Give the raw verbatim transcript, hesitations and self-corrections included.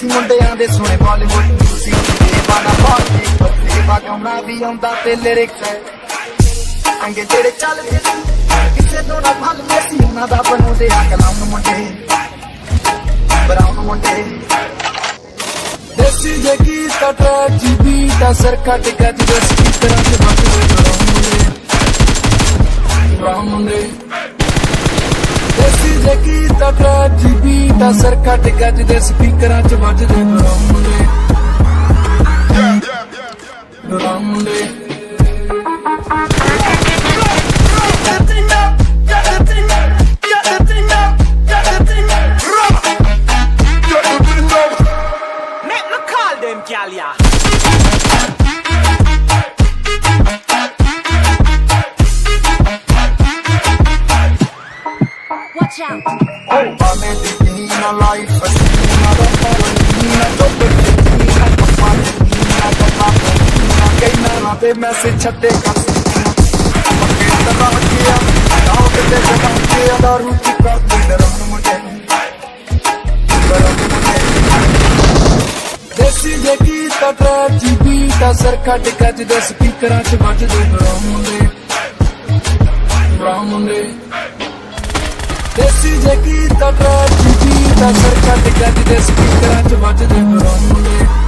ਅਸੀਂ ਮੁੰਡਿਆਂ ਦੇ ਸੁਣੇ ਬਾਲੀਵੁੱਡ ਮਿਊਜ਼ਿਕ ਦੇ ਬਾਣਾ ਬਾਜੀ ਤੇ ਬਾਗਾਉਣਾ ਵੀ ਆਉਂਦਾ ਤੇ ਲਿਰਿਕਸ ਅੰਗੇ ਜਿਹੜੇ ਚੱਲਦੇ ਕਿਸੇ ਤੋਂ ਨਾ ਭੱਲਦੇ ਸੀ ਉਹਨਾਂ ਦਾ ਬਣਾਉਂਦੇ ਆ ਕਲਾਮ ਮੁੰਡੇ ਬਰਾਉਨ ਮੁੰਡੇ ਦੇਸੀ ਜੇ ਗੀਤ ਟਰੈਕ ਜੀ ਬੀਟ ਅਸਰ ਕੱਟ ਕੱਟ ਦੇ ਸਪੀਕਰਾਂ 'ਚ ਵੱਜਦੇ ਬਰਾਉਨ ਮੁੰਡੇ ਦੇਸੀ ਜੇ ਗੀਤ ਟਰੈਕ ਜੀ ਬੀਟ ਅਸਰ ਕੱਟ ਕੱਟ ਦੇ ਸਪੀਕਰਾਂ 'ਚ ਵੱਜਦੇ ਬਰਾਉਨ ਮੁੰਡੇ ਬਰਾਉਨ ਮੁੰਡੇ Watch out. Pame di Nina life Nina da paro Nina dope Nina da paro Nina da paro Nina kaina na de message chatte kasi Pakke da rakiya Nao ke de jagakiya daru ki kar de daram mujhe daram mujhe Desi je geet track ji beat asar kat kat de speakeran ch vajde daram mujhe daram mujhe ਦੇਸੀ ਜੇ ਗੀਤ track ਜੀ beat ਅਸਰ ਕੱਟ ਕੱਟ ਦੇ ਸਪੀਕਰਾਂ 'ਚ ਵੱਜਦੇ ਬਰਾਉਨ ਮੁੰਡੇ